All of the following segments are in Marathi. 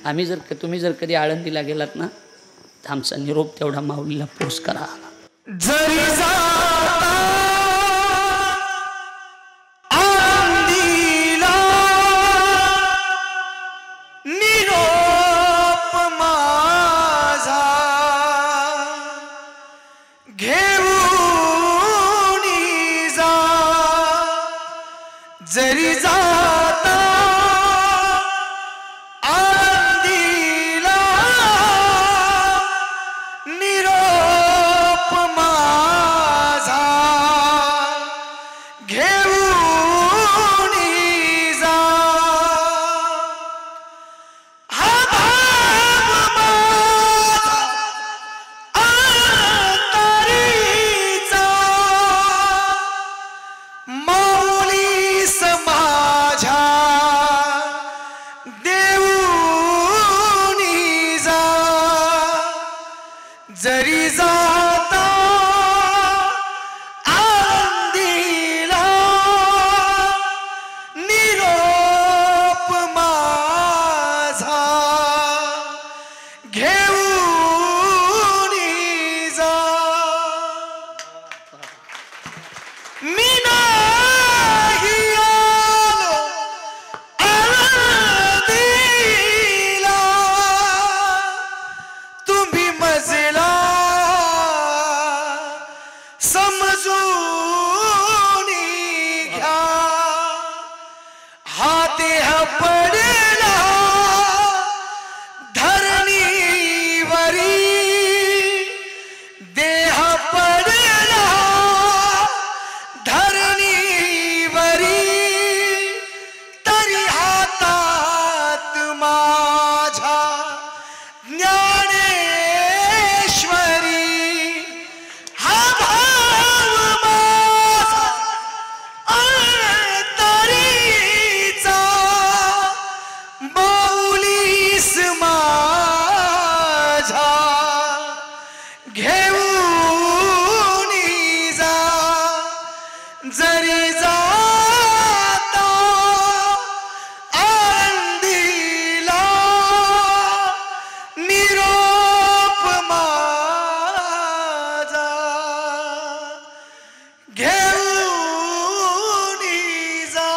तुम्ही जर कधी आळंदीला गेलात ना तर आमचा निरोप तेवढा माऊलीला पोच करा। जरी जरी जाता आळंदीला निरोप माझा घेऊन जा। हा भाव माझा अंतरीचा माझ्या देऊनी जा। जरी जाता आळंदीला निरोप माझा घेऊनी जा। मी समजून घ्या हा देह पडला धरणीवरी देह पडला धरणीवरी तरी हातात माझ्या ज्ञानेश्वरी घेऊनी जा। जरी जाता आळंदीला निरोप माझा घेऊनी जा।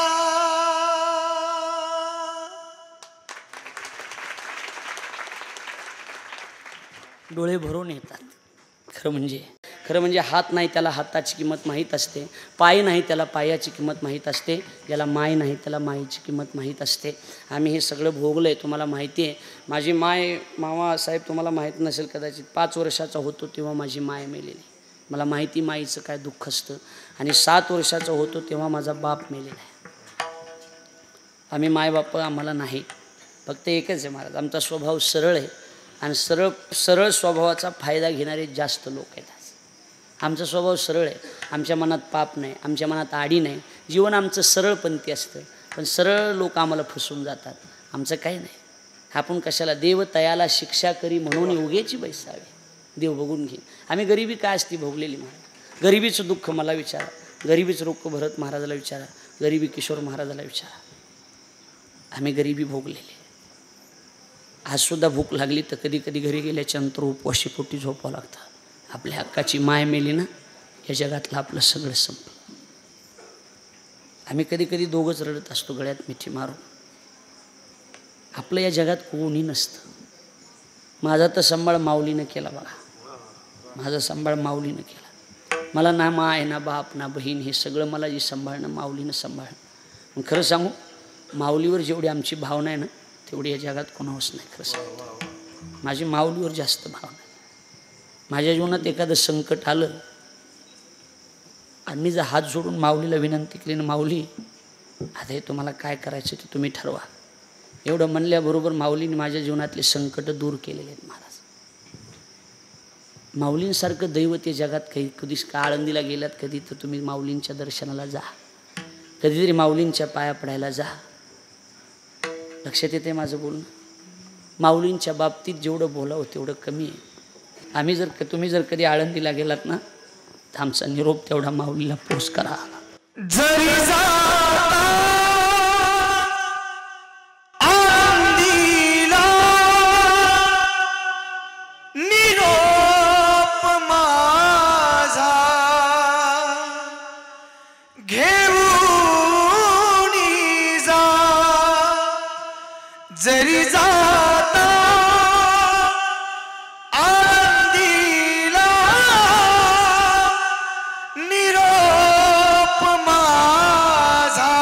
डोळे भरून येतात। खरं म्हणजे हात नाही त्याला हाताची किंमत माहीत असते, पाय नाही त्याला पायाची किंमत माहीत असते, ज्याला माय नाही त्याला मायेची किंमत माहीत असते। आम्ही हे सगळं भोगलं आहे, तुम्हाला माहिती आहे। माझी माय मामा साहेब तुम्हाला माहीत नसेल कदाचित, 5 वर्षाचा होतो तेव्हा माझी माय मेलेली। मला माहिती माईचं काय दुःख असतं। आणि 7 वर्षाचा होतो तेव्हा माझा बाप मेलेला आहे। आम्ही मायबाप आम्हाला नाही, फक्त एकच आहे महाराज, आमचा स्वभाव सरळ आहे आणि सरळ स्वभावाचा फायदा घेणारे जास्त लोक आहेत। आमचा स्वभाव सरळ आहे, आमच्या मनात पाप नाही, आमच्या मनात आडी नाही, जीवन आमचं सरळपंथी असतं। पण सरळ लोक आम्हाला फसवून जातात, आमचं काही नाही। आपण कशाला देव तयाला शिक्षा करी म्हणून योग्याची बैसावी, देव बघून घेईन। आम्ही गरिबी काय असती भोगलेली महाराज, गरिबीचं दुःख मला विचारा, गरिबीचं दुःख भरत महाराजाला विचारा, गरिबी किशोर महाराजाला विचारा, आम्ही गरिबी भोगलेली। आज सुद्धा भूक लागली तर कधी कधी घरी गेल्याच्या नंतर उपवाशी पोटी झोपावं लागतं। आपल्या हक्काची माय मेली ना, या जगातलं आपलं सगळं संपलं। आम्ही कधी कधी दोघंच रडत असतो गळ्यात मिठी मारून। आपलं या जगात कोणी नसतं। माझा तर सांभाळ माऊलीनं केला बघा, माझा सांभाळ माऊलीनं केला। मला ना माय ना बाप ना बहीण, हे सगळं मला जे सांभाळणं माऊलीनं सांभाळणं। मग खरं सांगू, माऊलीवर जेवढी आमची भावना आहे ना तेवढी या जगात कोणावंच नाही। खरं सांगतो, माझी माऊलीवर जास्त भावना आहे। माझ्या जीवनात एखादं संकट आलं आणि मी जर हात जोडून माऊलीला विनंती केली ना, माऊली आता हे तुम्हाला काय करायचं ते तुम्ही ठरवा, एवढं म्हणल्याबरोबर माऊलीने माझ्या जीवनातले संकट दूर केलेले आहेत महाराज। माऊलींसारखं दैवत या जगात कधी आळंदीला गेलात कधी तर तुम्ही माऊलींच्या दर्शनाला जा, कधीतरी माऊलींच्या पाया पडायला जा। लक्षात येते माझं बोलणं? माऊलींच्या बाबतीत जेवढं बोलावं तेवढं कमी आहे। तुम्ही जर कधी आळंदीला गेलात ना तर आमचा निरोप तेवढा माऊलीला पोच करा। जरी आळंदीला जरी जाता आळंदीला निरोप माझा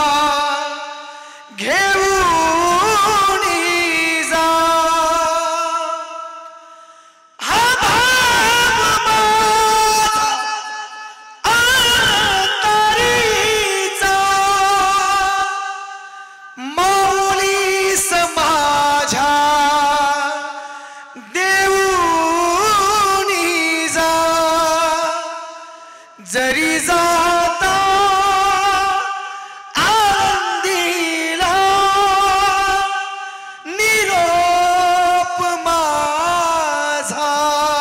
घेऊन जा. हा भाव माझा अंतरीचा मौलीस माझ्या देऊनी जा. जरी जाता आळंदीला निरोप माझा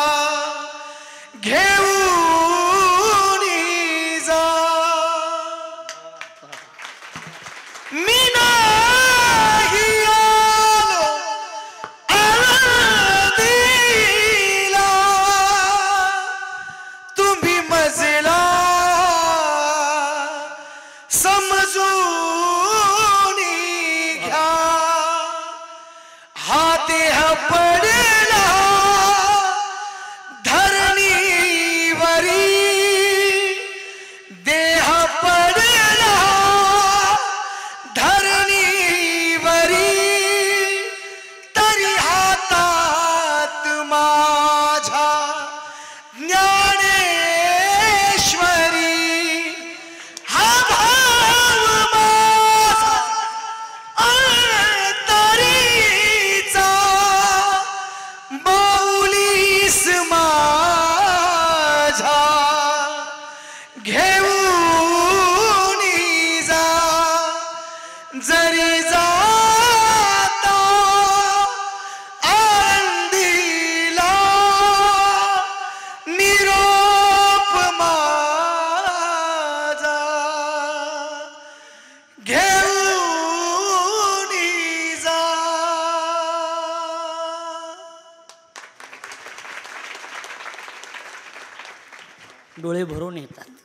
घेऊनी जा. मी नाही आलो आळंदीला तुम्ही मजला समजून घ्या. हा देह पडला धरणीवरी देह पडला धरणीवरी तरी हातात माझ्या ज्ञानेश्वरी. हा भाव माझा अंतरीचा मौलीस माझ्या घेऊनी जा. जरी जाता आळंदीला निरोप माझा घेऊनी जा. डोळे भरून येतात.